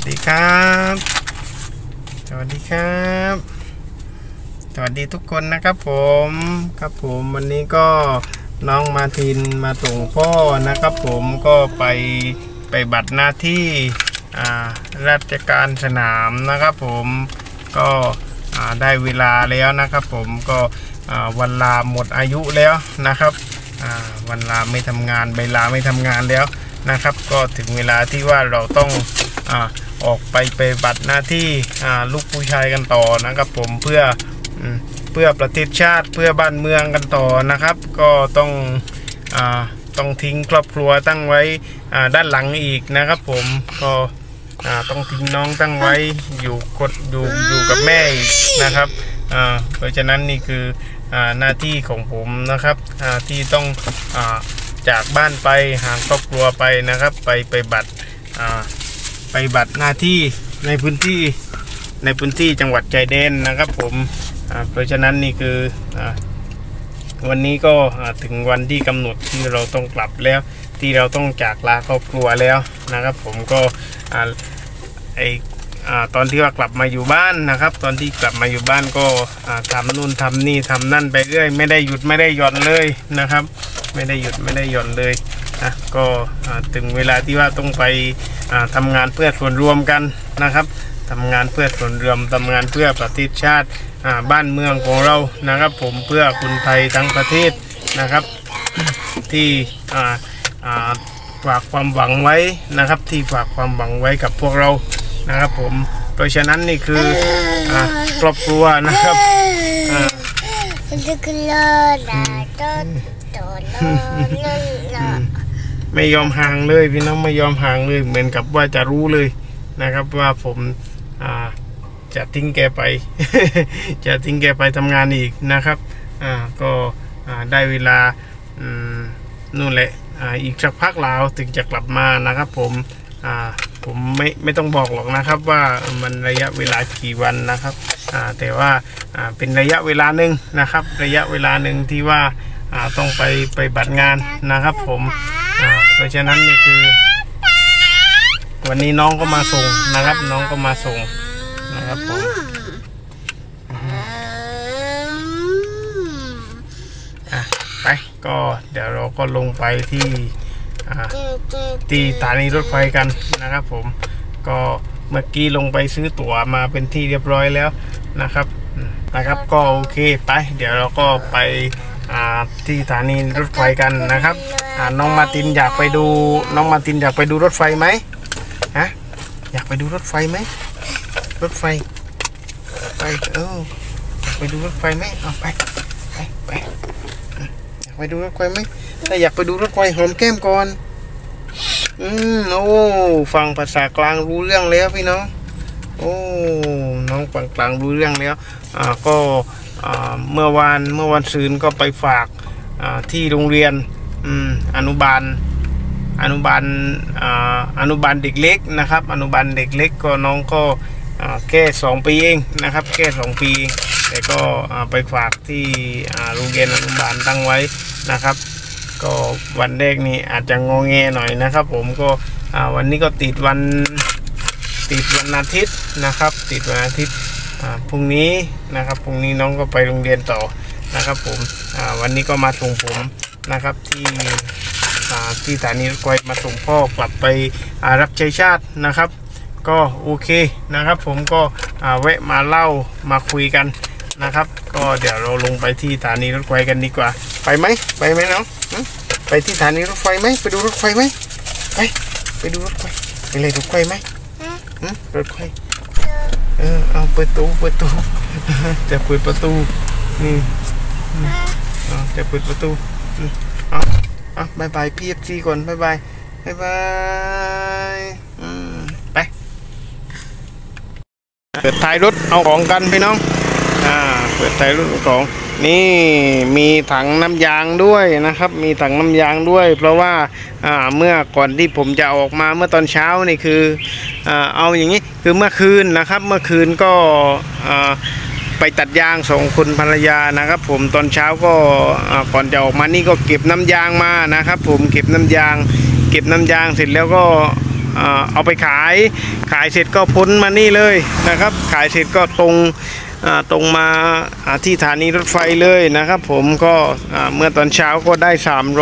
ดีครับสวัสดีครับสวัสดีทุกคนนะครับผมวันนี้ก็น้องมาทินมาส่งพ่อนะครับผมก็ไปบัตรหน้าที่ราชการสนามนะครับผมก็ได้เวลาแล้วนะครับผมก็วันลาหมดอายุแล้วนะครับวันลาไม่ทำงานใบลาไม่ทำงานแล้วนะครับก็ถึงเวลาที่ว่าเราต้องออกไปบัตรหน้าที่ลูกผู้ชายกันต่อนะครับผมเพื่อประเทศชาติเพื่อบ้านเมืองกันต่อนะครับก็ต้องทิ้งครอบครัวตั้งไว้ด้านหลังอีกนะครับผมก็ต้องทิ้งน้องตั้งไว้อยู่กับแม่อีกนะครับเพราะฉะนั้นนี่คือหน้าที่ของผมนะครับที่ต้องจากบ้านไปห่างครอบครัวไปนะครับไปบัตรหน้าที่ในพื้นที่จังหวัดชายแดนนะครับผมเพราะฉะนั้นนี่คือวันนี้ก็ถึงวันที่กำหนดที่เราต้องกลับแล้วที่เราต้องจากลาครอบครัวแล้วนะครับผมก็ตอนที่ว่ากลับมาอยู่บ้านนะครับตอนที่กลับมาอยู่บ้านก็ทำนู่นทำนี่ทำนั่นไปเรื่อยไม่ได้หยุดไม่ได้หย่อนเลยนะครับไม่ได้หยุดไม่ได้หย่อนเลยนะก็ถึงเวลาที่ว่าต้องไปทำงานเพื่อส่วนรวมกันนะครับทำงานเพื่อส่วนรวมทำงานเพื่อประเทศชาติบ้านเมืองของเรานะครับผมเพื่อคนไทยทั้งประเทศนะครับที่ฝากความหวังไว้นะครับที่ฝากความหวังไว้กับพวกเรานะครับผมเพราะฉะนั้นนี่คือครอบครัวนะครับไม่ยอมห่างเลยพี่น้องไม่ยอมห่างเลยเหมือนกับว่าจะรู้เลยนะครับว่าผมจะทิ้งแกไป จะทิ้งแกไปทำงานอีกนะครับก็ได้เวลานู่นแหละอีกสักพักแล้วถึงจะกลับมานะครับผมไม่ต้องบอกหรอกนะครับว่ามันระยะเวลากี่วันนะครับแต่ว่าเป็นระยะเวลาหนึ่งนะครับระยะเวลาหนึ่งที่ว่าต้องไปบัตรงานนะครับผมเพราะฉะนั้นนี่คือวันนี้น้องก็มาส่งนะครับน้องก็มาส่งนะครับผมไปก็เดี๋ยวเราก็ลงไปที่สถานีรถไฟกันนะครับผมก็เมื่อกี้ลงไปซื้อตั๋วมาเป็นที่เรียบร้อยแล้วนะครับก็โอเคไปเดี๋ยวเราก็ไปที่สถานีรถไฟกันนะครับน้องมาตินอยากไปดูรถไฟไหมฮะอยากไปดูรถไฟไหมรถไฟไปอยากไปดูรถไฟไหมเอาไปอยากไปดูรถไฟไหมถ้าอยากไปดูรถไฟหอมแก้มก่อนโอ้ฟังภาษากลางรู้เรื่องแล้วพี่น้องโอ้น้องฟังกลางรู้เรื่องแล้วก็เมื่อวันซืนก็ไปฝากที่โรงเรียนอนุบาลเด็กเล็กนะครับอนุบาลเด็กเล็กก็น้องก็แค่2 ปีเองนะครับแค่2 ปีแต่ก็ไปฝากที่โรงเรียนอนุบาลตั้งไว้นะครับก็วันแรกนี่อาจจะงอแงหน่อยนะครับผมก็วันนี้ก็ติดวันอาทิตย์นะครับติดวันอาทิตย์พรุ่งนี้นะครับพรุ่งนี้น้องก็ไปโรงเรียนต่อนะครับผมวันนี้ก็มาส่งผมนะครับที่สถานีรถไฟมาส่งพ่อกลับไปรับใช้ชาตินะครับก็โอเคนะครับผมก็แวะมาเล่ามาคุยกันนะครับก็เดี๋ยวเราลงไปที่สถานีรถไฟกันดีกว่าไปไหมน้องไปที่สถานีรถไฟไหมไปดูรถไฟไหมไปดูรถไฟไปเลยรถไฟไหมรถไฟเอาเปิดตู้จะเปิดประตูนี่จะเปิดประตูบายบายพี่เอฟซีก่อนบายบายไปเปิดท้ายรถเอาของกันพี่น้องเปิดท้ายรถเอาของนี่มีถังน้ำยางด้วยนะครับมีถังน้ำยางด้วยเพราะว่าเมื่อก่อนที่ผมจะออกมาเมื่อตอนเช้านี่คือเอาอย่างนี้คือเมื่อคืนนะครับเมื่อคืนก็ไปตัดยาง2 คนภรรยานะครับผมตอนเช้าก็ก่อนจะออกมานี่ก็เก็บน้ำยางมานะครับผมเก็บน้ำยางเสร็จแล้วก็เอาไปขายเสร็จก็พ้นมานี่เลยนะครับขายเสร็จก็ตรงมาที่สถานีรถไฟเลยนะครับผมก็เมื่อตอนเช้าก็ได้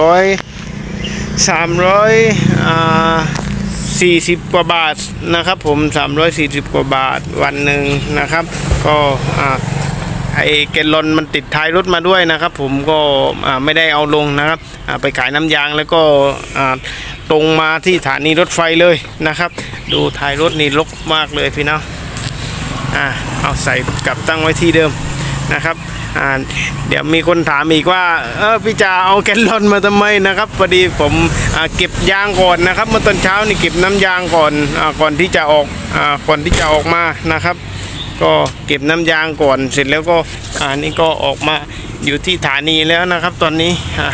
340 กว่าบาทนะครับผม340 กว่าบาทวันหนึ่งนะครับก็ไอแกลลอนมันติดท้ายรถมาด้วยนะครับผมก็ไม่ได้เอาลงนะครับไปขายน้ำยางแล้วก็ตรงมาที่สถานีรถไฟเลยนะครับดูท้ายรถนี่รกมากเลยพี่น้องเอาใส่กลับตั้งไว้ที่เดิมนะครับเดี๋ยวมีคนถามอีกว่าพี่จ่าเอาแกลลอนมาทำไมนะครับพอดีผมเก็บยางก่อนนะครับเมื่อตอนเช้านี่เก็บน้ำยางก่อนที่จะออกมานะครับก็เก็บน้ำยางก่อนเสร็จแล้วก็นี่ก็ออกมาอยู่ที่สถานีแล้วนะครับตอนนี้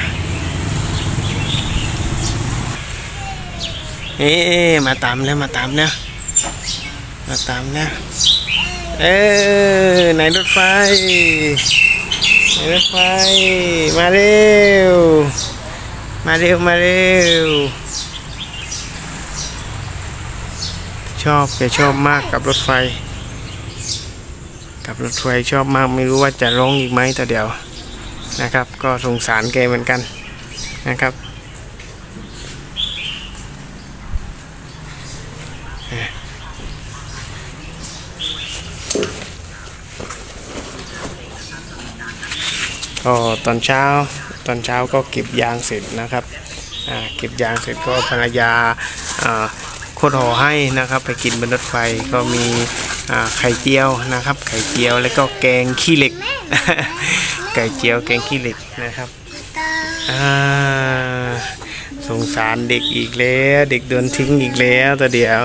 มาตามแล้วไหนรถไฟมาเร็วแกชอบมากกับรถไฟชอบมากไม่รู้ว่าจะร้องอีกไหมแต่เดี๋ยวนะครับก็สงสารแกเหมือนกันนะครับก็ตอนเช้าก็เก็บยางเสร็จนะครับเก็บยางเสร็จก็ภรรยาโคตรห่อให้นะครับไปกินบนรถไฟก็มีไข่เจียวนะครับไข่เจียวแล้วก็แกงขี้เหล็ก ไก่เจียวแกงขี้เหล็กนะครับสงสารเด็กอีกแล้วเด็กโดนทิ้งอีกแล้วแต่เดี๋ยว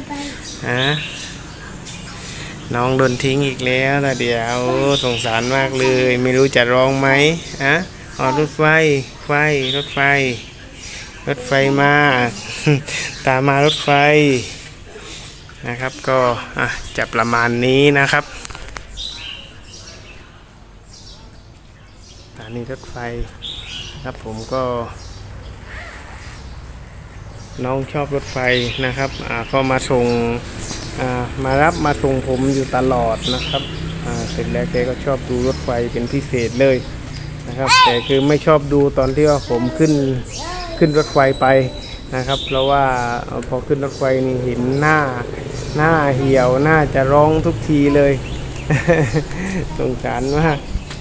น้องโดนทิ้งอีกแล้วแต่เดี๋ยวสงสารมากเลยไม่รู้จะร้องไหมรถไฟมาตามมารถไฟนะครับก็จะประมาณนี้นะครับสถานีรถไฟครับผมก็น้องชอบรถไฟนะครับก็มาส่งมารับมาส่งผมอยู่ตลอดนะครับเสร็จแล้วแกก็ชอบดูรถไฟเป็นพิเศษเลยนะครับแต่คือไม่ชอบดูตอนที่ว่าผมขึ้นรถไฟไปนะครับเพราะว่าพอขึ้นรถไฟนี่เห็นหน้าเหี่ยวหน้าจะร้องทุกทีเลย สงสารมาก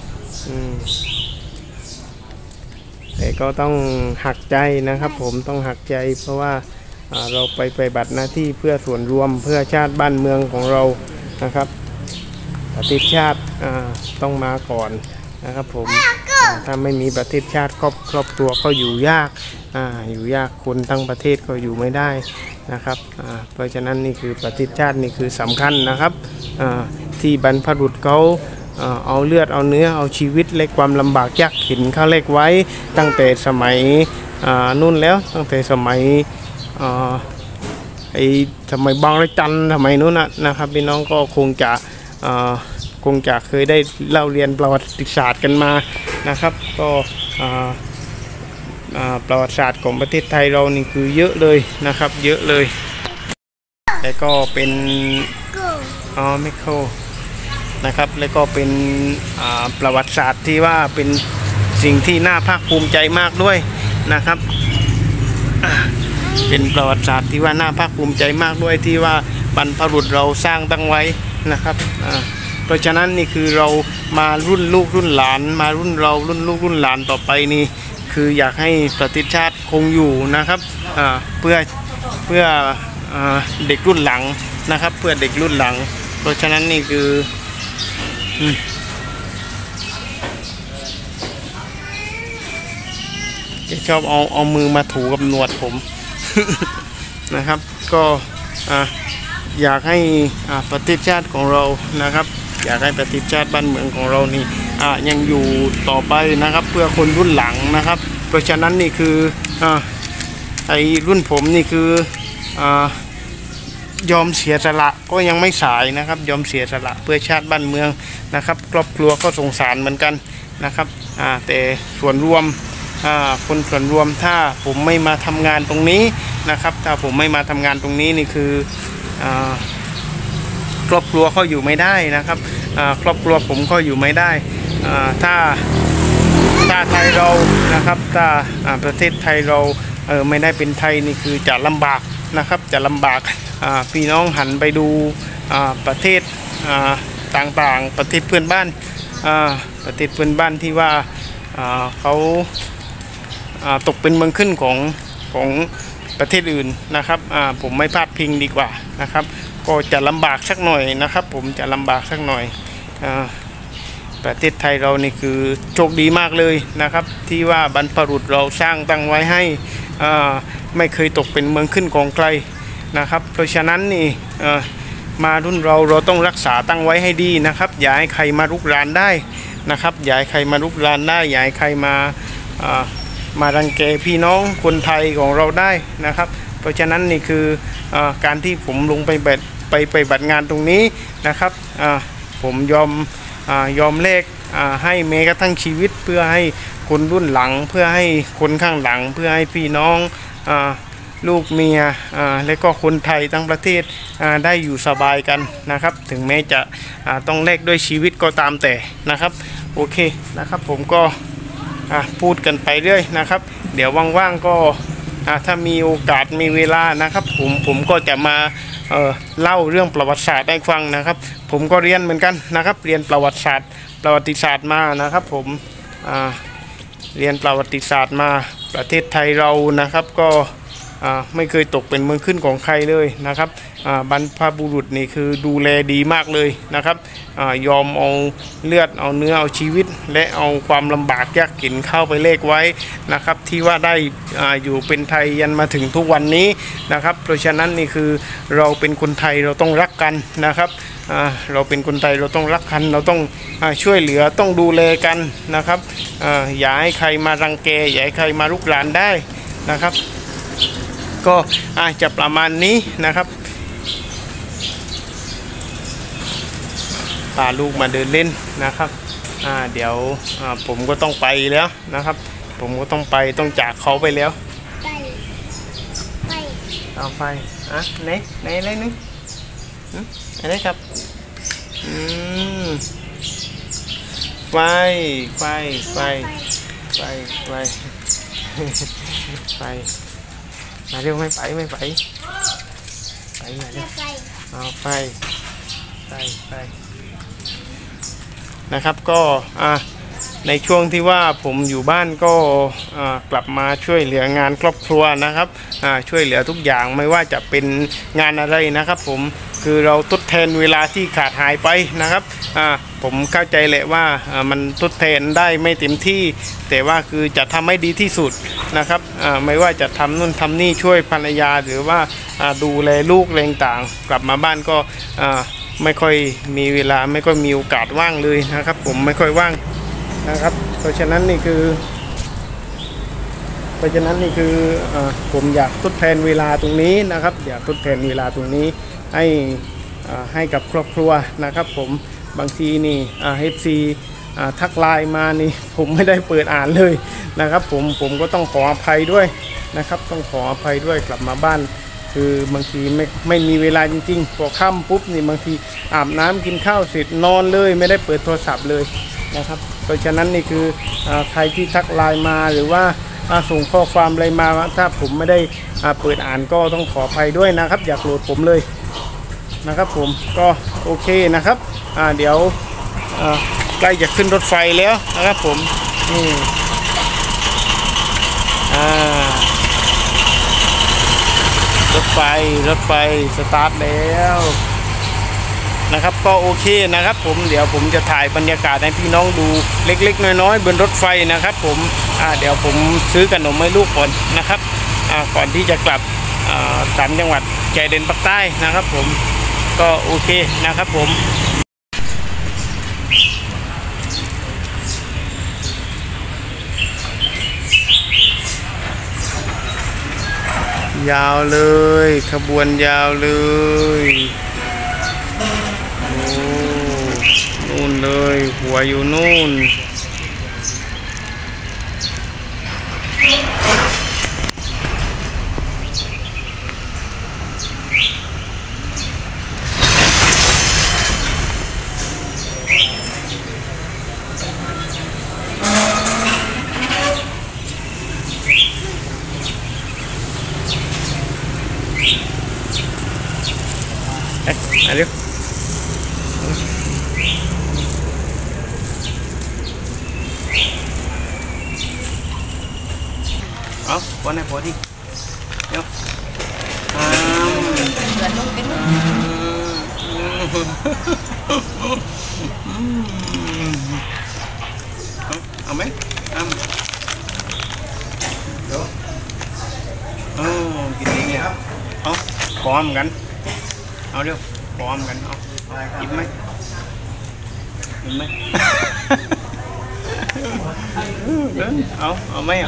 แต่ก็ต้องหักใจนะครับผมต้องหักใจเพราะว่าเราไปบัตรหน้าที่เพื่อส่วนรวมเพื่อชาติบ้านเมืองของเรานะครับประเทศชาติต้องมาก่อนนะครับผมถ้าไม่มีประเทศชาติครอบครัวก็อยู่ยากคนทั้งประเทศก็อยู่ไม่ได้นะครับเพราะฉะนั้นนี่คือประเทศชาตินี่คือสำคัญนะครับที่บรรพบุรุษเขาเอาเลือดเอาเนื้อเอาชีวิตและความลำบากยากเข็นเขาเล็กไว้ตั้งแต่สมัยนู่นแล้วตั้งแต่สมัยสมัยบางระจันสมัยนู้นนะครับพี่น้องก็คงจะเคยได้เล่าเรียนประวัติศาสตร์กันมานะครับก็ประวัติศาสตร์ของประเทศไทยเรานี่คือเยอะเลยนะครับเยอะเลยแต่ก็เป็นไม่โคนะครับแล้วก็เป็นประวัติศาสตร์ที่ว่าเป็นสิ่งที่น่าภาคภูมิใจมากด้วยนะครับเป็นประวัติศาสตร์ที่ว่าน่าภาคภูมิใจมากด้วยที่ว่าบรรพบุรุษเราสร้างตั้งไว้นะครับเพราะฉะนั้นนี่คือเรามารุ่นลูกรุ่นหลานมารุ่นเรารุ่นลูกรุ่นหลานต่อไปนี่คืออยากให้ประเทศชาติคงอยู่นะครับเพื่อเด็กรุ่นหลังนะครับเพื่อเด็กรุ่นหลังเพราะฉะนั้นนี่คือจะชอบเอามือมาถูกับหนวดผม นะครับก็อยากให้ประเทศชาติของเรานะครับอยากให้ประเทศชาติบ้านเมืองของเรานี่ยังอยู่ต่อไปนะครับเพื่อคนรุ่นหลังนะครับเพราะฉะนั้นนี่คือไอ้รุ่นผมนี่คือยอมเสียสละก็ยังไม่สายนะครับยอมเสียสละเพื่อชาติบ้านเมืองนะครับครอบครัวก็สงสารเหมือนกันนะครับแต่ส่วนรวมคนส่วนรวมถ้าผมไม่มาทำงานตรงนี้นะครับถ้าผมไม่มาทำงานตรงนี้นี่คือครอบครัวเขาอยู่ไม่ได้นะครับครอบครัวผมก็อยู่ไม่ได้ถ้าไทยเรานะครับถ้าประเทศไทยเราไม่ได้เป็นไทยนี่คือจะลำบากนะครับจะลำบากพี่น้องหันไปดูประเทศต่างๆประเทศเพื่อนบ้านที่ว่าเขาตกเป็นเมืองขึ้นของประเทศอื่นนะครับผมไม่พลาดพิงดีกว่านะครับก็จะลำบากสักหน่อยนะครับผมจะลำบากสักหน่อยประเทศไทยเรานี่คือโชคดีมากเลยนะครับที่ว่าบรรพบุรุษเราสร้างตั้งไว้ให้ไม่เคยตกเป็นเมืองขึ้นของใครนะครับเพราะฉะนั้นนี่มารุ่นเราต้องรักษาตั้งไว้ให้ดีนะครับอย่าให้ใครมารุกรานได้นะครับอย่าให้ใครมารุกรานได้อย่าให้ใครมารังแกพี่น้องคนไทยของเราได้นะครับเพราะฉะนั้นนี่คือการที่ผมลงไปบัตรงานตรงนี้นะครับผมยอมแลกให้แม้กระทั่งชีวิตเพื่อให้คนรุ่นหลังเพื่อให้คนข้างหลังเพื่อให้พี่น้องลูกเมียและก็คนไทยทั้งประเทศได้อยู่สบายกันนะครับถึงแม้จะต้องแลกด้วยชีวิตก็ตามแต่นะครับโอเคนะครับผมก็พูดกันไปเรื่อยนะครับเดี๋ยวว่างๆก็ถ้ามีโอกาสมีเวลานะครับผมก็จะมาเล่าเรื่องประวัติศาสตร์ให้ฟังนะครับผมก็เรียนเหมือนกันนะครับเรียนประวัติศาสตร์มานะครับผมเรียนประวัติศาสตร์มาประเทศไทยเรานะครับก็ไม่เคยตกเป็นเมืองขึ้นของใครเลยนะครับบรรพบุรุษนี่คือดูแลดีมากเลยนะครับยอมเอาเลือดเอาเนื้อเอาชีวิตและเอาความลำบากยากเข็ญเข้าไปเลขไว้นะครับที่ว่าได้อยู่เป็นไทยยันมาถึงทุกวันนี้นะครับเพราะฉะนั้นนี่คือเราเป็นคนไทยเราต้องรักกันนะครับเราเป็นคนไทยเราต้องรักกันเราต้องช่วยเหลือต้องดูแลกันนะครับอย่าให้ใครมารังแกอย่าให้ใครมารุกรานได้นะครับก็จะประมาณนี้นะครับพาลูกมาเดินเล่นนะครับเดี๋ยวผมก็ต้องไปแล้วนะครับผมก็ต้องจากเขาไปแล้วไปเอาไปไหนอะไรนึงอะไรครับไปมาเร็วไม่ไปไปมาเร็วเอาไปนะครับก็ในช่วงที่ว่าผมอยู่บ้านก็กลับมาช่วยเหลืองานครอบครัวนะครับช่วยเหลือทุกอย่างไม่ว่าจะเป็นงานอะไรนะครับผมคือเราทดแทนเวลาที่ขาดหายไปนะครับผมเข้าใจแหละว่ามันทดแทนได้ไม่เต็มที่แต่ว่าคือจะทำให้ดีที่สุดนะครับไม่ว่าจะทำนู่นทำนี่ช่วยภรรยาหรือว่าดูแลลูกแรงต่างกลับมาบ้านก็ไม่ค่อยมีเวลาไม่ค่อยมีโอกาสว่างเลยนะครับผมไม่ค่อยว่างนะครับเพราะฉะนั้นนี่คือผมอยากทดแทนเวลาตรงนี้นะครับอยากทดแทนเวลาตรงนี้ให้กับครอบครัวนะครับผมบางทีนี่FCทักไลน์มานี่ผมไม่ได้เปิดอ่านเลยนะครับผมก็ต้องขออภัยด้วยนะครับต้องขออภัยด้วยกลับมาบ้านคือบางทีไม่มีเวลาจริงๆพอค่ำปุ๊บนี่บางทีอาบน้ำกินข้าวเสร็จนอนเลยไม่ได้เปิดโทรศัพท์เลยนะครับเพราะฉะนั้นนี่คือใครที่ทักไลน์มาหรือว่าส่งข้อความอะไรมาถ้าผมไม่ได้เปิดอ่านก็ต้องขออภัยด้วยนะครับอย่าโกรธผมเลยนะครับผมก็โอเคนะครับเดี๋ยวใกล้จะขึ้นรถไฟแล้วนะครับผมรถไฟสตาร์ทแล้วนะครับก็โอเคนะครับผมเดี๋ยวผมจะถ่ายบรรยากาศให้พี่น้องดูเล็กๆน้อยๆบนรถไฟนะครับผมเดี๋ยวผมซื้อขนมให้ลูกก่อนนะครับก่อนที่จะกลับ3 จังหวัดชายแดนภาคใต้นะครับผมก็โอเคนะครับผมยาวเลยขบวนยาวเลยนู่นเลยหัวอยู่นู่นมาเร็วเอาป้อนให้พอดิเดี๋ยวเอาไหมเดี๋ยวกินดีเนี่ยเอาพร้อมกันเอาเร็วพร้อมกันเอากินไหมกินไหมเอาไหมเอา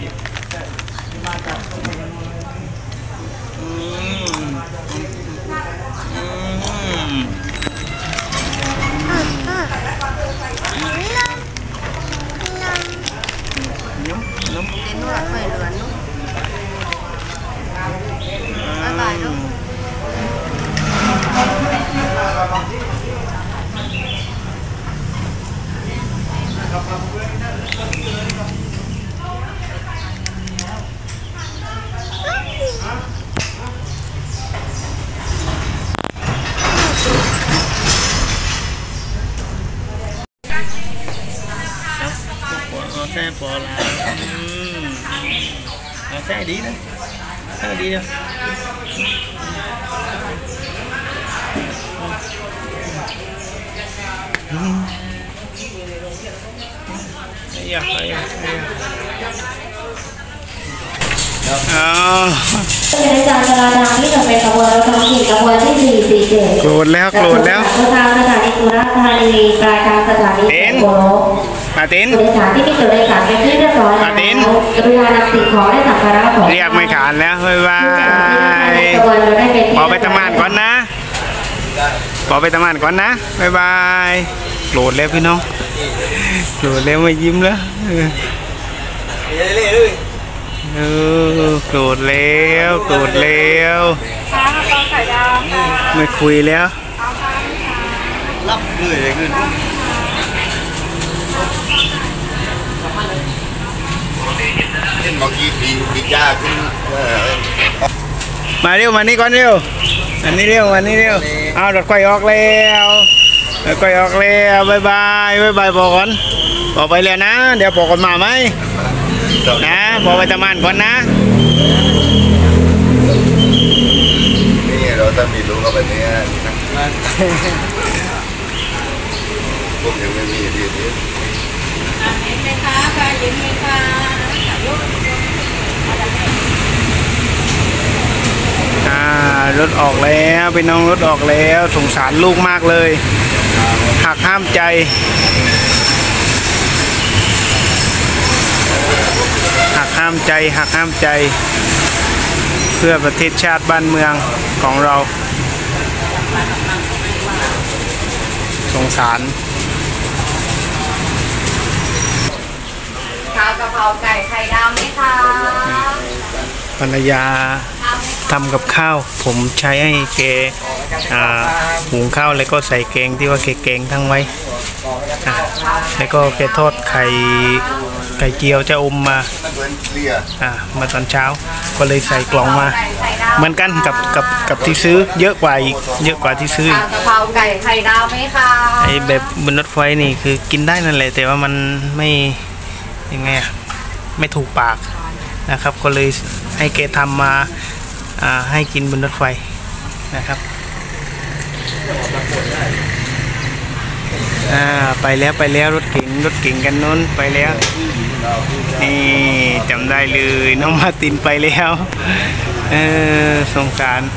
น้ำกินว่าไฟเหลืองบายลูกแซ่บพอแล้วแซ่ดีนะแซ่ดีนะอย่าเป็นการจราจรที่จะเป็นขบวนรถท้องถิ่นขบวนที่447 โกรธแล้วทางสถานีสุราษฎร์ธานีปลายทางสถานีโบโลมาตินโดยสารที่มีจุดโดยสารเป็นที่เรียบร้อยแล้วกรุณานำสิ่งของและสัมภาระของเรียกไม่ขานแล้วบ๊ายบายพอไปทำงานก่อนนะพอไปทำงานก่อนนะบ๊ายบายโกรธแล้วพี่น้องโกรธแล้วไม่ยิ้มแล้วโกรธแล้วไม่คุยแล้วรับเลยขึ้นมาเร็วมานี่ก่อนเร็วอันนี้เร็วเอารถไฟออกแล้วบ๊ายบายบอกก่อนบอกไปแล้วนะเดี๋ยวบอกก่อนมาไหมนะบอกไปทำงานก่อนนะนี่เราจะมีลูกเราแบบนี้พวกยังไม่มีดีเห็นไหมคะการเห็นไหมคะรถออกแล้วพี่น้องรถออกแล้วสงสารลูกมากเลยหักห้ามใจหักห้ามใจเพื่อประเทศชาติบ้านเมืองของเราสงสารข้าวกะเพราไก่ไข่ดาวไหมคะภรรยาทำกับข้าวผมใช้ให้แกหุงข้าวแล้วก็ใส่แกงที่ว่าแกงทั้งไว้แล้วก็แกทอดไข่เจียวจะอมมาตอนเช้าก็เลยใส่กล่องมาเหมือนกันกับที่ซื้อเยอะกว่าที่ซื้อกะเพราไก่ไข่ดาวไหมคะไอแบบบนรถไฟนี่คือกินได้นั่นแหละแต่ว่ามันไม่ยังไงไม่ถูกปากนะครับก็เลยให้แกทำมาให้กินบนรถไฟนะครับไปแล้วรถเก๋งกันนู้นไปแล้วนี่จำได้เลยน้องมาตินไปแล้วสงสาร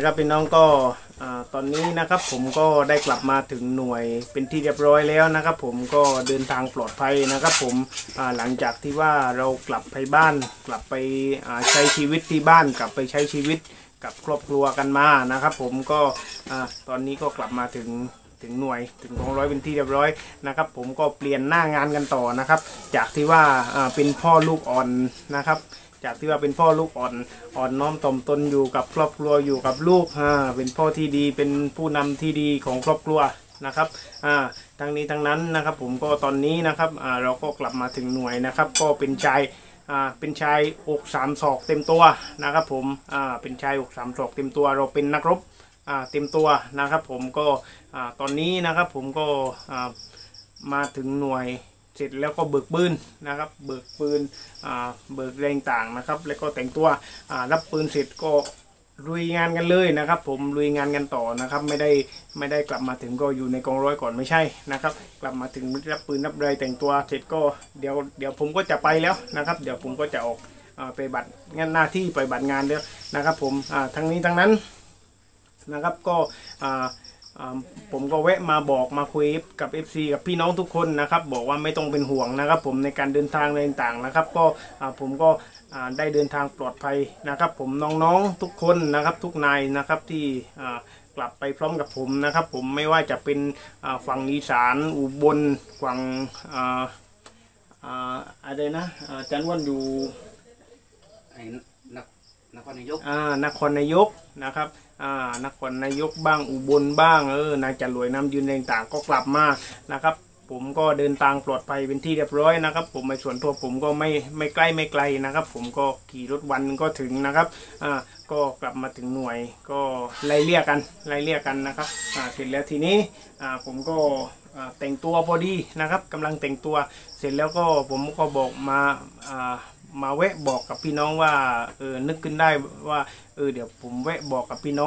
นะครับพี่น้องก็ตอนนี้นะครับผมก็ได้กลับมาถึงหน่วยเป็นที่เรียบร้อยแล้วนะครับผมก็เดินทางปลอดภัยนะครับผมหลังจากที่ว่าเรากลับไปบ้านกลับไปใช้ชีวิตที่บ้านกลับไปใช้ชีวิตกับครอบครัวกันมานะครับผมก็ตอนนี้ก็กลับมาถึงหน่วยถึงกองร้อยเป็นที่เรียบร้อยนะครับผมก็เปลี่ยนหน้างานกันต่อนะครับจากที่ว่าเป็นพ่อลูกอ่อนนะครับจากที่ว่าเป็นพ่อลูกอ่อนน้อมถ่อมตนอยู่กับครอบครัวอยู่กับลูกเป็นพ่อที่ดีเป็นผู้นำที่ดีของครอบครัวนะครับทั้งนี้ทั้งนั้นนะครับผมก็ตอนนี้นะครับเราก็กลับมาถึงหน่วยนะครับก็เป็นชายอก3 ศอกเต็มตัวนะครับผมเป็นชายอก3 ศอกเต็มตัวเราเป็นนักรบเต็มตัวนะครับผมก็ตอนนี้นะครับผมก็มาถึงหน่วยเสร็จแล้วก็เบิกปืนนะครับเบิกปืนเบิกแรงต่างนะครับแล้วก็แต่งตัวรับปืนเสร็จก็ลุยงานกันเลยนะครับผมลุยงานกันต่อนะครับไม่ได้กลับมาถึงก็อยู่ในกองร้อยก่อนไม่ใช่นะครับกลับมาถึงรับปืนรับไรแต่งตัวเสร็จก็เดี๋ยวผมก็จะไปแล้วนะครับเดี๋ยวผมก็จะออกไปบัตรงานหน้าที่ไปบัตรงานแล้วนะครับผมทั้งนี้ทั้งนั้นนะครับก็ผมก็แวะมาบอกมาคุยกับ FC กับพี่น้องทุกคนนะครับบอกว่าไม่ต้องเป็นห่วงนะครับผมในการเดินทางอะไรต่างๆนะครับก็ผมก็ได้เดินทางปลอดภัยนะครับผมน้องๆทุกคนนะครับทุกนายนะครับที่กลับไปพร้อมกับผมนะครับผมไม่ว่าจะเป็นฝั่งอีสานอุบลฝั่งอะไรนะจันทร์วันอยู่นครนายกนครนายกนะครับนครนายกบ้างอุบลบ้างนายจรวยน้ำยืนต่างๆก็กลับมานะครับผมก็เดินทางปลอดภัยเป็นที่เรียบร้อยนะครับผมในส่วนตัวผมก็ไม่ใกล้ไม่ไกลนะครับผมก็ขี่รถวันก็ถึงนะครับก็กลับมาถึงหน่วยก็ไล่เลี่ยกันนะครับเสร็จแล้วทีนี้ผมก็แต่งตัวพอดีนะครับกำลังแต่งตัวเสร็จแล้วก็ผมก็บอกมาแวะบอกกับพี่น้องว่านึกขึ้นได้ว่าเดี๋ยวผมแวะบอกกับพี่น้อง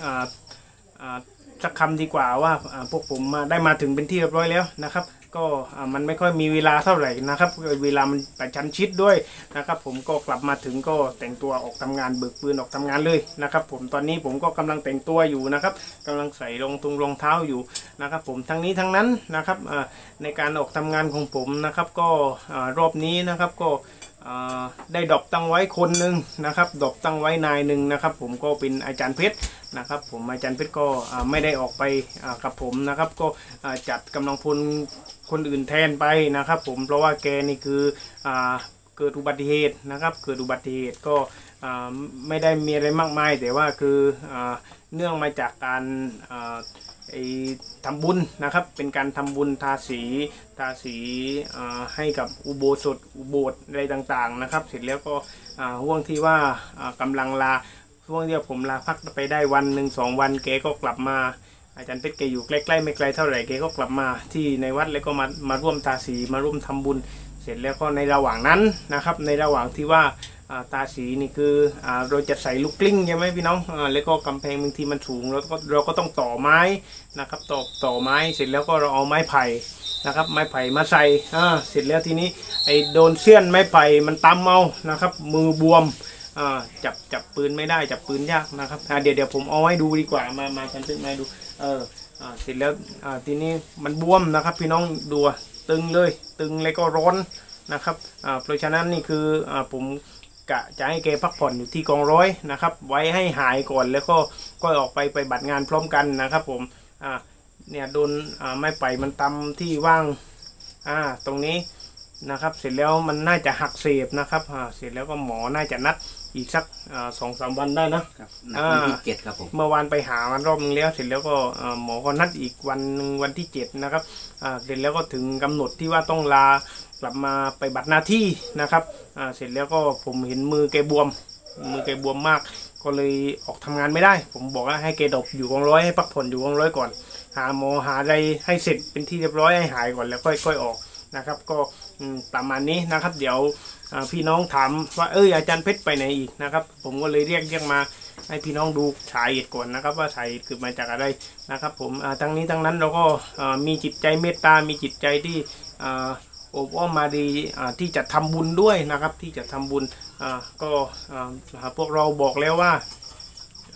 สักคำดีกว่าว่าพวกผมได้มาถึงเป็นที่เรียบร้อยแล้วนะครับก็มันไม่ค่อยมีเวลาเท่าไหร่นะครับเวลามันประชันชิดด้วยนะครับผมก็กลับมาถึงก็แต่งตัวออกทำงานเบิกปืนออกทำงานเลยนะครับผมตอนนี้ผมก็กำลังแต่งตัวอยู่นะครับกำลังใส่รองเท้าอยู่นะครับผมทั้งนี้ทั้งนั้นนะครับในการออกทำงานของผมนะครับก็รอบนี้นะครับก็ได้ดรอปตั้งไว้คนหนึ่งนะครับดรอปตั้งไว้นายหนึ่งนะครับผมก็เป็นอาจารย์เพชรนะครับผมอาจารย์เพชรก็ไม่ได้ออกไปกับผมนะครับก็จัดกำลังพลคนอื่นแทนไปนะครับผมเพราะว่าแกนี่คือเกิดอุบัติเหตุนะครับเกิดอุบัติเหตุก็ไม่ได้มีอะไรมากมายแต่ว่าคือเนื่องมาจากการทำบุญนะครับเป็นการทำบุญทาสีให้กับอุโบสถอุโบสถอะไรต่างๆนะครับเสร็จแล้วก็ห่วงที่ว่ากำลังลาช่วงที่ผมลาพักไปได้วันหนึ่ง2 วันแกก็กลับมาอาจารย์เพชรแกอยู่ใกล้ๆไม่ไกลเท่าไหร่แกก็กลับมาที่ในวัดแล้วก็มาร่วมทาสีมาร่วมทำบุญเสร็จแล้วก็ในระหว่างนั้นนะครับในระหว่างที่ว่าตาสีนี่คือเราจะใส่ลูกกลิ้งใช่ไหมพี่น้องแล้วก็กำแพงบางทีมันสูงเราก็ต้องต่อไม้นะครับต่อไม้เสร็จแล้วก็เราเอาไม้ไผ่นะครับไม้ไผ่มาใส่เสร็จแล้วทีนี้โดนเสี้ยนไม้ไผ่มันตำเอานะครับมือบวมจับปืนไม่ได้จับปืนยากนะครับเดี๋ยวผมเอาให้ดูดีกว่ามาฉันเป็นมาดูเสร็จแล้วทีนี้มันบวมนะครับพี่น้องดูตึงเลยตึงแล้วก็ร้อนนะครับเพราะฉะนั้นนี่คือผมกะจะให้แกพักผ่อนอยู่ที่กองร้อยนะครับไว้ให้หายก่อนแล้วก็ออกไปบัตรงานพร้อมกันนะครับผมเนี่ยโดนไม้ไผ่มันตำที่ว่างตรงนี้นะครับเสร็จแล้วมันน่าจะหักเสบนะครับเสร็จแล้วก็หมอน่าจะนัดอีกสัก2-3 วันได้นะครับวันที่7ครับผมเมื่อวานไปหามันรอบนึงแล้วเสร็จแล้วก็หมอก็นัดอีกวันนึงวันที่7นะครับเสร็จแล้วก็ถึงกำหนดที่ว่าต้องลากลับมาไปบัตรหน้าที่นะครับเสร็จแล้วก็ผมเห็นมือแกบวมมากก็เลยออกทำงานไม่ได้ผมบอกว่าให้แกดบอยู่กองร้อยให้พักผ่อนอยู่กองร้อยก่อนหาหมอหาอะไรให้เสร็จเป็นที่เรียบร้อยให้หายก่อนแล้วค่อยออกนะครับก็ประมาณนี้นะครับเดี๋ยวพี่น้องถามว่าอาจารย์เพชรไปไหนอีกนะครับผมก็เลยเรียกมาให้พี่น้องดูสาเหตุก่อนนะครับว่าสาเหตุเกิดมาจากอะไรนะครับผมทั้งนี้ทั้งนั้นเราก็มีจิตใจเมตตามีจิตใจที่อบอ้อมมาดีที่จะทำบุญด้วยนะครับที่จะทำบุญก็พวกเราบอกแล้วว่า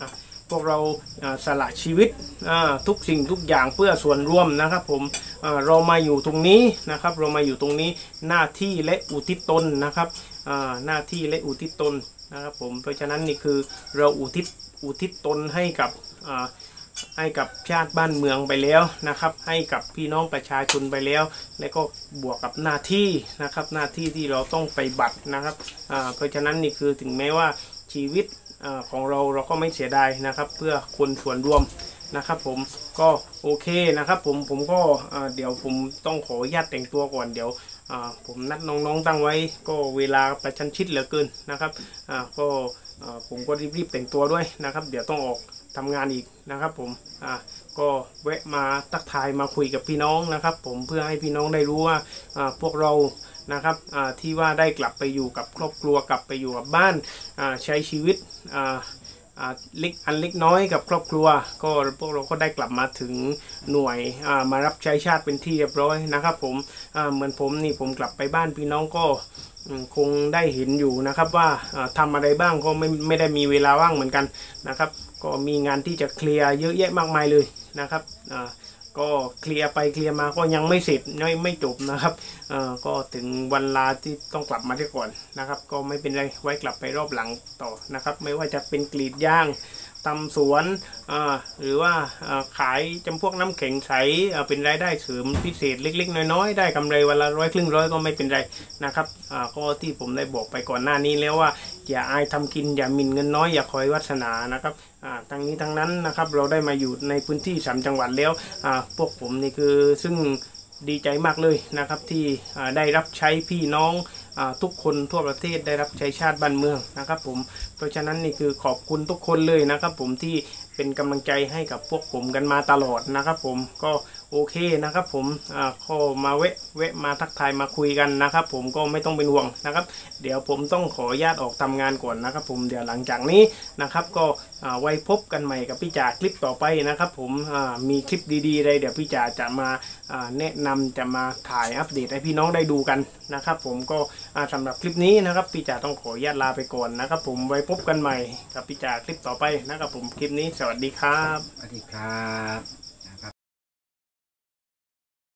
พวกเราสละชีวิตทุกสิ่งทุกอย่างเพื่อส่วนรวมนะครับผมเรามาอยู่ตรงนี้นะครับเรามาอยู่ตรงนี้หน้าที่และอุทิศตนนะครับหน้าที่และอุทิศตนนะครับผมเพราะฉะนั้นนี่คือเราอุทิศตนให้กับชาติบ้านเมืองไปแล้วนะครับให้กับพี่น้องประชาชนไปแล้วและก็บวกกับหน้าที่นะครับหน้าที่ที่เราต้องไปบัตรนะครับเพราะฉะนั้นนี่คือถึงแม้ว่าชีวิตของเราก็ไม่เสียดายนะครับเพื่อคนส่วนรวมนะครับผมก็โอเคนะครับผมก็เดี๋ยวผมต้องขออนุญาตแต่งตัวก่อนเดี๋ยวผมนัดน้องๆตั้งไว้ก็เวลาประชันชิดเหลือเกินนะครับก็ผมก็รีบแต่งตัวด้วยนะครับเดี๋ยวต้องออกทำงานอีกนะครับผมก็แวะมาทักทายมาคุยกับพี่น้องนะครับผมเพื่อให้พี่น้องได้รู้ว่าพวกเรานะครับที่ว่าได้กลับไปอยู่กับครอบครัวกลับไปอยู่กับบ้านใช้ชีวิตเล็กน้อยกับครอบครัวก็พวกเราก็ได้กลับมาถึงหน่วยมารับใช้ชาติเป็นที่เรียบร้อยนะครับผมเหมือนผมนี่ผมกลับไปบ้านพี่น้องก็คงได้เห็นอยู่นะครับว่าทำอะไรบ้างก็ไม่ได้มีเวลาว่างเหมือนกันนะครับก็มีงานที่จะเคลียร์เยอะแยะมากมายเลยนะครับก็เคลียร์ไปเคลียร์มาก็ยังไม่เสร็จไม่จบนะครับก็ถึงวันลาที่ต้องกลับมาที่ก่อนนะครับก็ไม่เป็นไรไว้กลับไปรอบหลังต่อนะครับไม่ว่าจะเป็นกรีดยางทำสวนหรือว่าขายจำพวกน้ำแข็งใสเป็นรายได้เสริมพิเศษเล็กๆน้อยๆได้กำไรวันละ100 ครึ่งร้อยก็ไม่เป็นไรนะครับก็ที่ผมได้บอกไปก่อนหน้านี้แล้วว่าอย่าอายทำกินอย่าหมิ่นเงินน้อยอย่าคอยวาสนานะครับทั้งนี้ทั้งนั้นนะครับเราได้มาอยู่ในพื้นที่3 จังหวัดแล้วพวกผมนี่คือซึ่งดีใจมากเลยนะครับที่ได้รับใช้พี่น้องทุกคนทั่วประเทศได้รับใช้ชาติบ้านเมืองนะครับผมเพราะฉะนั้นนี่คือขอบคุณทุกคนเลยนะครับผมที่เป็นกำลังใจให้กับพวกผมกันมาตลอดนะครับผมก็โอเคนะครับผมก็มาแวะมาทักทายมาคุยกันนะครับผมก็ไม่ต้องเป็นห่วงนะครับเดี๋ยวผมต้องขออนุญาตออกทำงานก่อนนะครับผมเดี๋ยวหลังจากนี้นะครับก็ไว้พบกันใหม่กับพี่จ่าคลิปต่อไปนะครับผมมีคลิปดีๆอะไรเดี๋ยวพี่จ่าจะมาแนะนำจะมาถ่ายอัปเดตให้พี่น้องได้ดูกันนะครับผมก็สำหรับคลิปนี้นะครับพี่จ่าต้องขออนุญาตลาไปก่อนนะครับผมไว้พบกันใหม่กับพี่จ่าคลิปต่อไปนะครับผมคลิปนี้สวัสดีครับสวัสดีครับ